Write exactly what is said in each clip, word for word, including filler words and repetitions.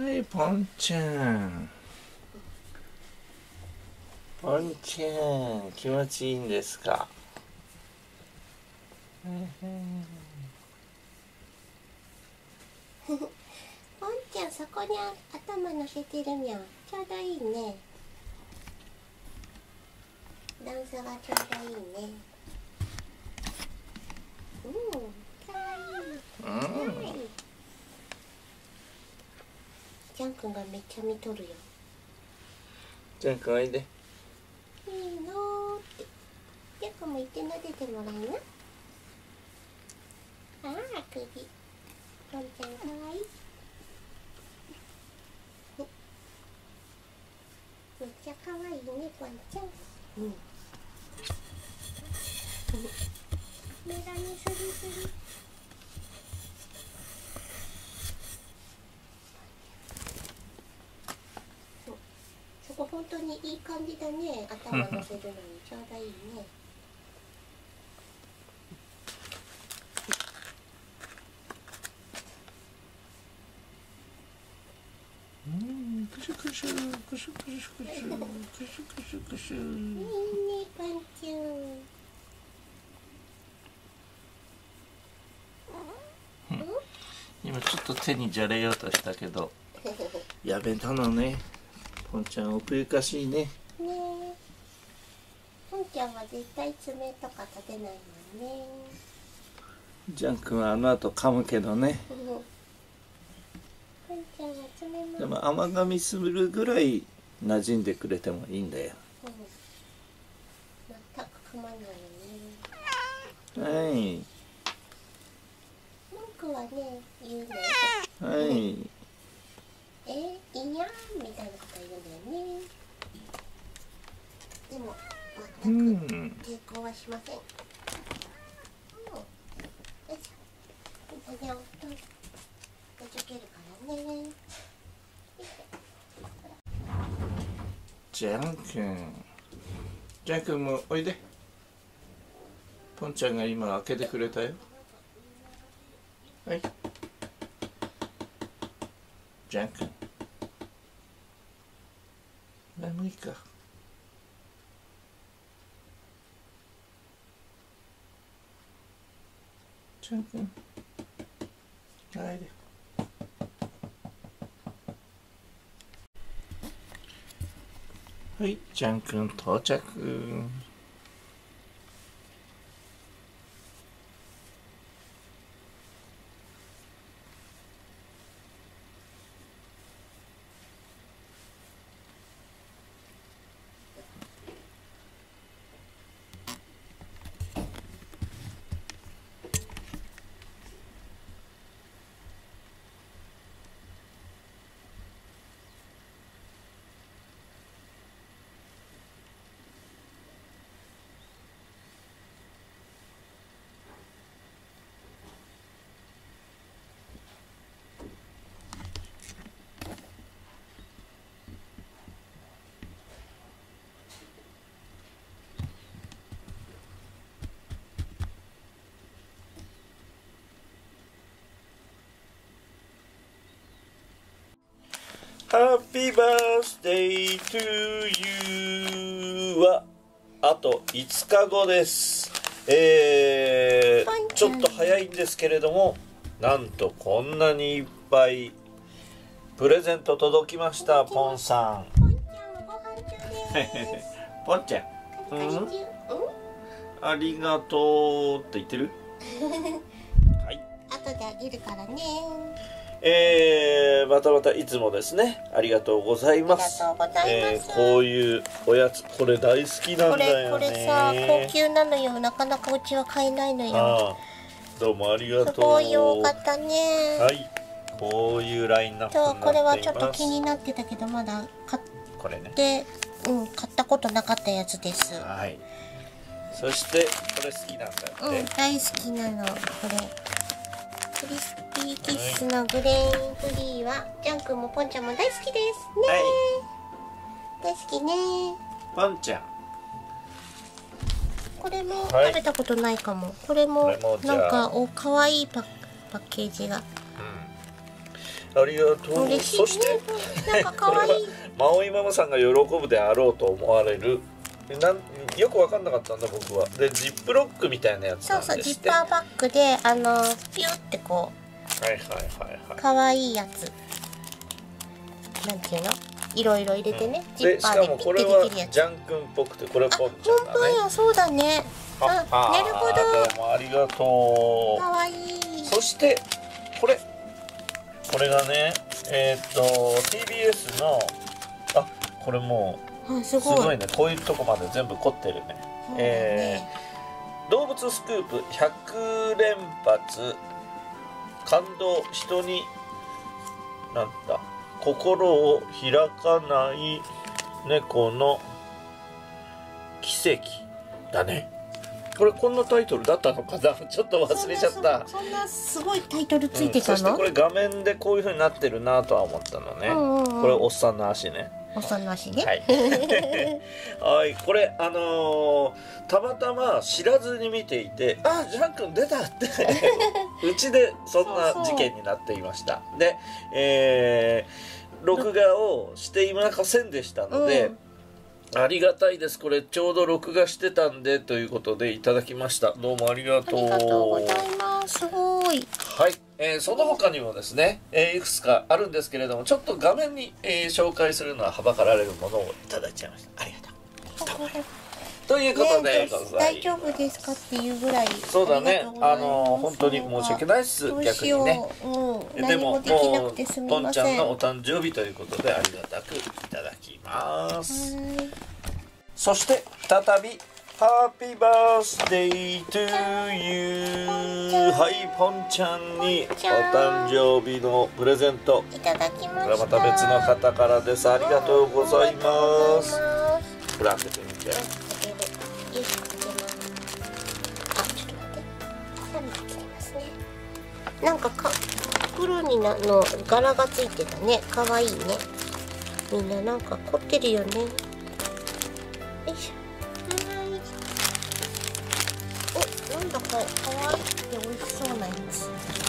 い、ポンちゃん。ポンちゃん、気持ちいいんですか。 ポンちゃん、そこに頭乗せてるにゃん。ちょうどいいね。段差がちょうどいいね。うん、かわいい。かわいい。ジャン君がめっちゃ見とるよ。 ジャン君おいで。 いいのーって。ジャン君も行って撫でてもらいな。ああ、首。ポンちゃんかわいい。めっちゃかわいいね、ポンちゃん。うん。メガネすりすり。そう。そこ本当にいい感じだね。頭乗せるのにちょうどいいね。 うん、くしゅくしゅ、くしゅくしゅくしゅ、くしゅくしゅくしゅ。いいね、パンちゃん。 今ちょっと手にじゃれようとしたけどやめたのね。ポンちゃん奥ゆかしいね。 ねえ。ポンちゃんは絶対爪とか立てないもんね。 ジャン君はあの後噛むけどね。 ポンちゃんは爪も。 でも甘噛みするぐらい馴染んでくれてもいいんだよ。 うん、全く噛まないよね。 はい。 文句はね、言うね。 はい。 え、いいやんみたいなこと言うんだよね。でも全く抵抗はしません。うん、よいしょ。にゃんとちょけるからね。 ジャン君、ジャン君もおいで。ポンちゃんが今開けてくれたよ。はい。ジャン君、眠いか。ジャン君、おいで。はい、ジャン君到着。Happy birthday to you はあといつかごです。えー、ちょっと早いんですけれども、なんとこんなにいっぱいプレゼント届きました。ポンさん。ポンちゃん、うん、ありがとうって言ってる。はい、 後であげるからね。 えー、またまたいつもですね、ありがとうございます。えー、こういうおやつ、これ大好きなんだよね。 これこれさ、高級なのよ。なかなかうちは買えないのよ。 ああ、どうもありがとう。 すごいよかったね。 はい、こういうラインナップになっています。 これはちょっと気になってたけど、まだ買って、これね、うん、買ったことなかったやつです。 はい。そしてこれ好きなんだって。 うん、大好きなのこれ。クリスピーキッスのグレーンフリーは、はい、ジャン君もポンちゃんも大好きですね、はい、大好きね。 ポンちゃん、 これも食べたことないかも、はい、これもなんかおかわいいパッ、パッケージが、 うん、 ありがとう。 嬉しいね。 そしてなんか可愛いマオイママさんが喜ぶであろうと思われる、なんよく分かんなかったんだ僕は。でジップロックみたいなやつそうそう、 なんですって。 ジッパーバッグであのピュってこはいはいはいはう可愛いやつ、なんていうの、いろいろ入れてね、 い。でしかジッパーでもこれはピッてできるやつ。 ジャン君っぽくて、これあ、 ポン本ちゃんだね。 当や、そうだね。あ、なるほど。 どうもありがとう。 可愛い。 そしてこれこれがね、えー、っと ティービーエス の、あ、これもうあ、すごい。 すごいね、こういうとこまで全部凝ってるね。 そうだえね。 ー動物スクープひゃく連発感動、人になんだ心を開かない猫の奇跡だね。これこんなタイトルだったのかな、ちょっと忘れちゃった。 そんなそんなすごいタイトルついてうん、そたの？ してこれ画面でこういう風になってるなとは思ったのね、 うんうんうん、 これおっさんの足ね。 おさんの足ね。 はいはいこれあのーたまたま知らずに見ていて、あ、ジャン君出たってうちでそんな事件になっていました。で、えー、録画をしていませんでしたので、うんありがたいです。これちょうど録画してたんでということでいただきました。どうもありがとう。 ありがとうございます。すごい。 はい、えー、その他にもですね、えー、いくつかあるんですけれども、ちょっと画面に、えー、紹介するのははばかられるものをいただいちゃいました。ありがとう。ということでございます。 大丈夫ですかっていうぐらい。 そうだね。あの本当に申し訳ないです。逆にね。 うん、 でももうポンちゃんのお誕生日ということでありがたくいただきます。そして再びハッピーバースデートゥーユー。はい、ポンちゃんにお誕生日のプレゼントいただきました。 これはまた別の方からです。ありがとうございます。これ開けてみて。 よし、開けます。あ、ちょっと待って。ハサミがつきますね。なんかか袋になの柄がついてたね。可愛いね。みんななんか凝ってるよね。よいしょ。お、なんだか可愛くて美味しそうなやつ。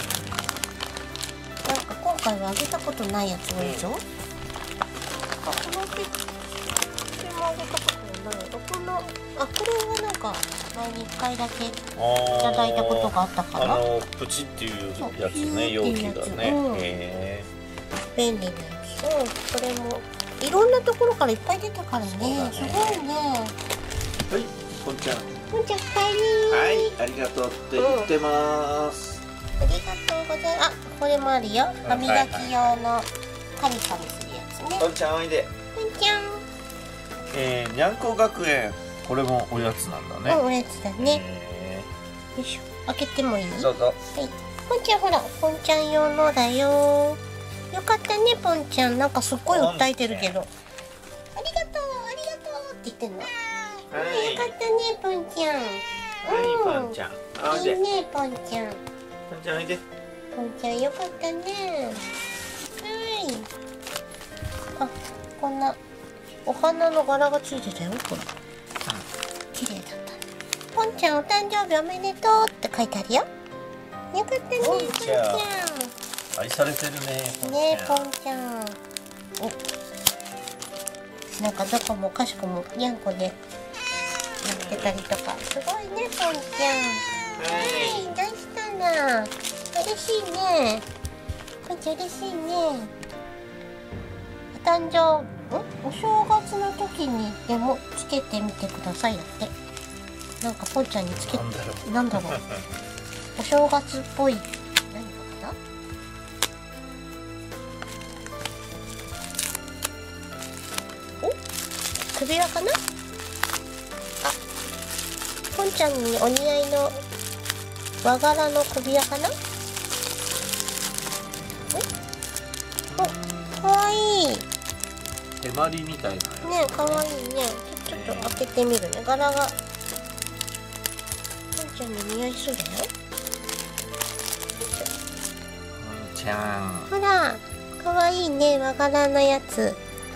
なんか今回はあげたことないやつ多いぞ。あ、この手手もあげたことない。このあ、これはなんか前にいっかいだけいただいたことがあったかな。 あのプチっていうやつね、容器がね。 うん、 へ便利なやつ。うん、これもいろんなところからいっぱい出たからね。ね、すごいね。 はい、ポンちゃん。 ポンちゃん、帰り。 はい、ありがとうって言ってます。 うん、ありがとうございます。あ、これもあるよ。歯磨き用のカリカリするやつね。 ポンちゃんおいで。 ポンちゃん。 えー、にゃんこ学園。これもおやつなんだね。 うん、おやつだね。よいしょ。開けてもいい？ どうぞ。はい。 ポンちゃん、ほら、ポンちゃん用のだよ。よかったね、ポンちゃん。なんかすっごい訴えてるけど。ありがとう、ありがとうって言ってんの。はい、よかったね、ポンちゃん。 はい、ポンちゃん。 いいね、ポンちゃん。 ポンちゃんおいで。 ポンちゃん、よかったね。はい。あ、こんなお花の柄がついてたよ、これ。綺麗だった。ポンちゃん、お誕生日おめでとうって書いてあるよ。よかったね、ポンちゃん。 愛されてるね。 ねえ、ポンちゃん。お、なんかどこもかしこもにゃんこでやってたりとか。すごいね、ポンちゃん。はい、大したな。嬉しいね。ポンちゃん嬉しいね。お誕生日、お正月の時にでもつけてみてくださいだって。なんかポンちゃんにつけて、なんだろう。お正月っぽい。何かな。お、首輪かな。あ、ポンちゃんにお似合いの和柄の首輪かな。お、かわいい。 手まりみたいなやつ。 ね、かわいいね。ちょっと開けてみるね。柄がポンちゃんに似合いそうだよ。 ポンちゃん。 ほら、かわいいね、和柄のやつ。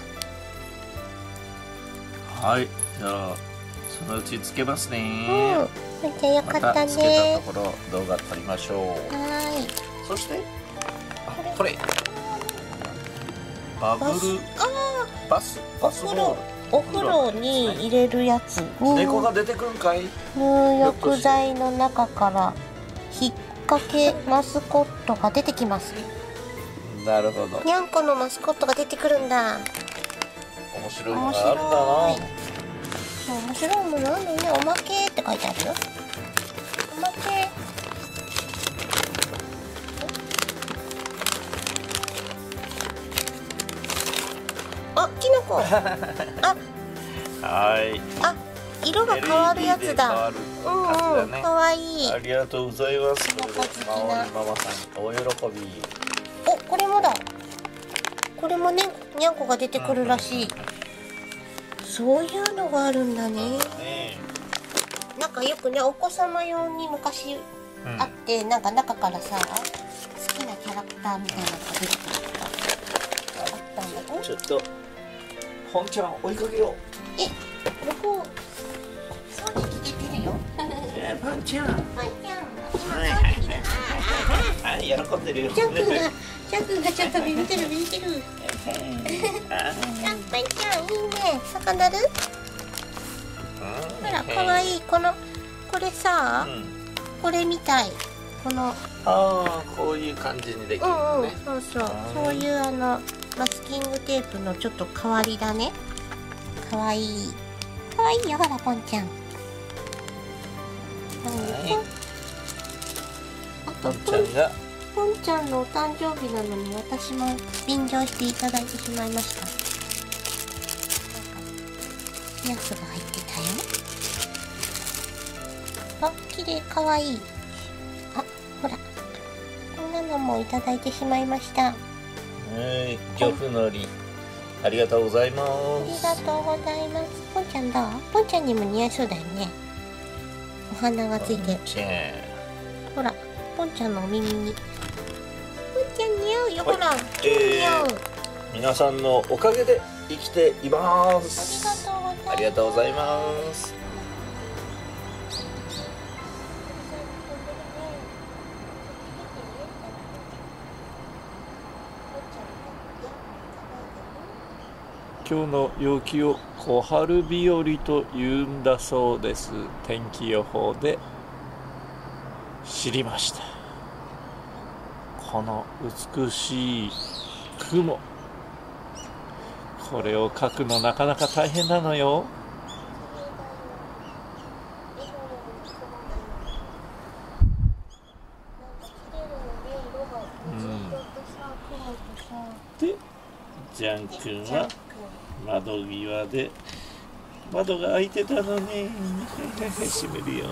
はい、じゃあそのうちつけますね。 うん、ポンちゃんよかったね。 またつけたところ動画撮りましょう。 はい。 そして、あ、これ。 バブルあバスあ、お風呂お風呂に入れるやつ。 猫が出てくるんかい。 入浴剤の中から引っ掛けマスコットが出てきます。 なるほど。 にゃんこのマスコットが出てくるんだ。 面白いのがあるんだな。 そう、面白いものあるね。おまけって書いてあるよ。おまけ。あ、キノコ。あ、 はい。 あ、色が変わるやつだ。うんうん、可愛い。 ありがとうございます。 猫好きなマオリママさん、お喜び。 お、これもだ。これもね、にゃんこが出てくるらしい。そういうのがあるんだね。なんかよくね、お子様用に昔あって、うん、なんか中からさ、好きなキャラクターみたいなのが出てくるとかあったんだよ。 ちょっと本ちゃん追いかけよう。 え、ここ掃除機出てるよ。 えー、パンちゃん。 パンちゃん。 はい、喜んでるよ。 ジャン君が、ジャン君がちょっとビビってるビビってる。あ、パンちゃんいいね。魚る？ほら、可愛い。このこれさ、うん、これみたい。このああ、こういう感じにできるのね。 うんうん、そうそう。そういうあのマスキングテープのちょっと変わりだね。可愛い。可愛いよ、ほらポンちゃん。 はい。ポンちゃんがポンちゃんのお誕生日なのに私も便乗していただいてしまいました。やつが入ってたよ。あ、綺麗、可愛い。あ、ほら、こんなのもいただいてしまいました。 はい、漁夫のり、ありがとうございます。 ありがとうございます。ポンちゃんどう？ポンちゃんにも似合いそうだよね。お花がついてる。ほら、ポンちゃんのお耳に。ポンちゃん似合うよ、ほら。超似合う。 皆さんのおかげで生きています。 ありがとうございます。 ありがとうございます。今日の陽気を小春日和と言うんだそうです。天気予報で知りました。この美しい雲、これを描くのなかなか大変なのよ。うん、でジャン君は窓際で窓が開いてたのね。閉めるよ。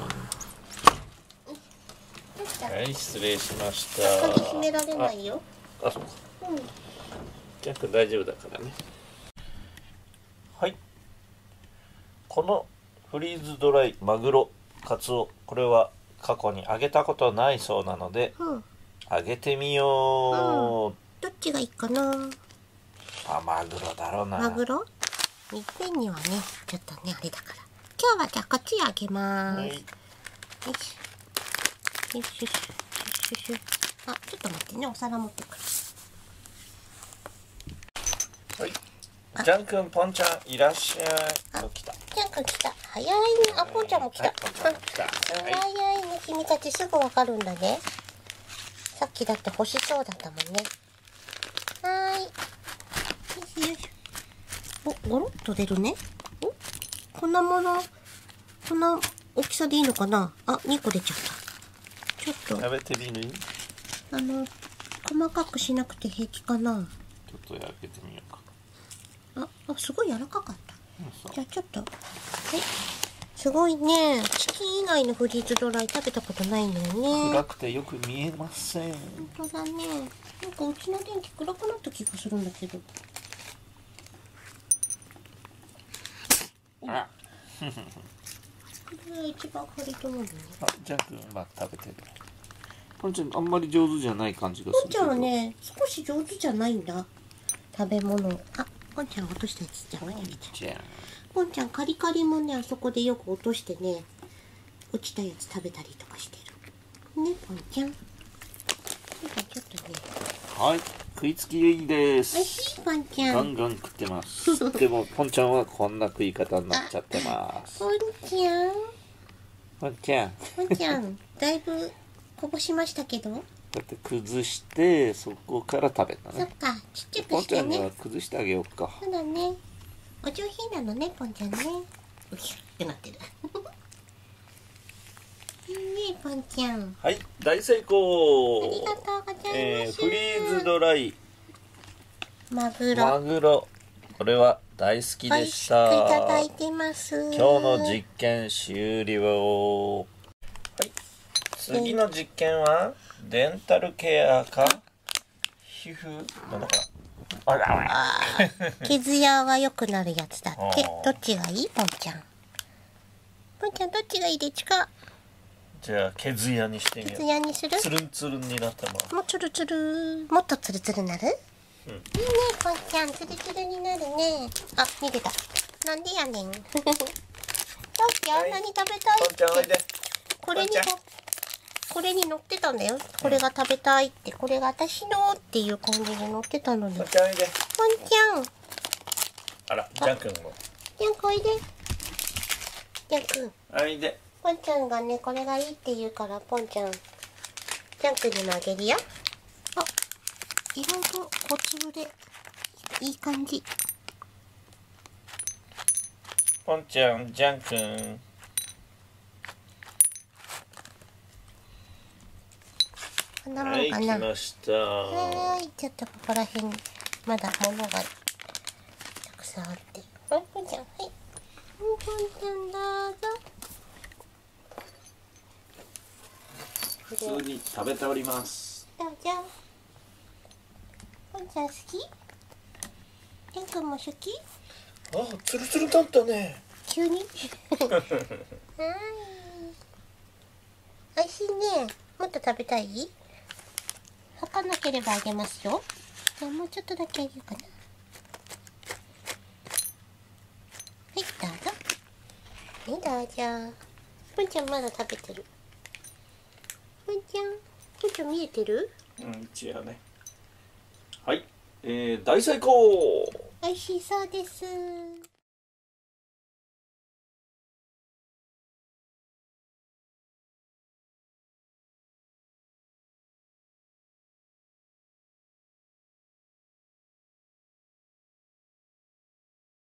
はい、失礼しました。 鍵閉められないよ。 あ、あ、そうか。うん、ジャン君大丈夫だからね。はい。このフリーズドライマグロカツオ、これは過去に揚げたことないそうなので、うん、揚げてみよう、うん。 どっちがいいかな。 あ、マグロだろうな。 マグロ？いっぺんにはね、ちょっとね、あれだから。今日はじゃあこっち揚げまーす。はい、よし。よしよしよしよし。あ、ちょっと待ってね、お皿持ってくる。 はい。ジャン君、ポンちゃん、いらっしゃい。あ、来た。 ジャン君来た。早いね。あ、ポンちゃんも来た。はい、来た。早いね、君たちすぐわかるんだね。さっきだって欲しそうだったもんね。はーい。よしよし。お、ゴロッと出るね。お、こんなもの、こんな大きさでいいのかな。あ、にこ出ちゃった。ちょっと。 食べてみる？ あの、細かくしなくて平気かな。 ちょっと焼けてみようか。 あ、あ、すごい柔らかかった。うん、じゃあちょっと。はい。すごいね。チキン以外のフリーズドライ食べたことないんだよね。 暗くてよく見えません。 本当だね。なんかうちの電気暗くなった気がするんだけど。あこれが一番軽いと思うんだよね。 あ、ジャン君まあ食べてる。ポンちゃんあんまり上手じゃない感じがする。 ポンちゃんはね、少し上手じゃないんだ。食べ物。あ、ポンちゃん落としたやつじゃん。ポンちゃんカリカリもね、あそこでよく落としてね、落ちたやつ食べたりとかしてる。ね、ポンちゃん。ちょっとね。 はい、 食いつきいいでおいす。 しいポンちゃん。 ガンガン食ってます。でもポンちゃんはこんな食い方になっちゃってます。 ポンちゃん。 ポンちゃん。 ポンちゃん、だいぶこぼしましたけど。 だって崩してそこから食べたね。 そっか、ちっちゃポンちくしてね。 ゃんには崩してあげようか。 そうだね。お上品なのね、ポンちゃんね。うひゅってなってる。いいね、ポンちゃん。 はい、大成功。 ありがとうございます。 えー、フリーズドライマグロ。 マグロ、これは大好き美味でした。 しくいただいてます。 今日の実験終了。はい、次の実験はデンタルケアか皮膚なんだかあらあー傷やが良くなるやつだって。 あーどっちがいい、ポンちゃん。ポンちゃんどっちがいいでちか。 じゃあ毛艶やにしてみよ傷やにする？ う。つるんつるんになったまもうつるつる。もっとつるつるなる？ うん、 いいね、ポンちゃん、つるつるになるね。あ、逃げた。なんでやねん。ポンちゃん、 はい何食べたいポンちゃんおいで。 これにポンちゃんこれに乗ってたんだよ。これが食べたいって、これが私のっていう感じで乗ってたのに。ポンポンちゃんおいで。 ちゃん、 あら、ジャン君もジャンクおいで。ジャン君、 おいで。 ポンちゃんがね、これがいいって言うから、ポンちゃん、ジャン君にもあげるよ。あ、いろいろ小粒でいい感じ。 ポンちゃん、ジャン君。 こんなもはい、 んかな。 来ました。 はーい、ちょっとここら辺まだ物がたくさんあって。ポンポンちゃん、はい。ポンポンちゃんどうぞ。 普通に食べております。 どうぞ。ポンちゃん好き？ジャン君も好き？ あ、つるつるだったね。 急に？はーい。美味しいね。もっと食べたい？吐かなければあげますよ。じゃあもうちょっとだけあげようかな。はい、どうぞ。はい、どうぞ。ポンちゃんまだ食べてる。ポンちゃん、ポンちゃん見えてる？ うん、一応ね。はい、えー、大成功。 美味しそうです。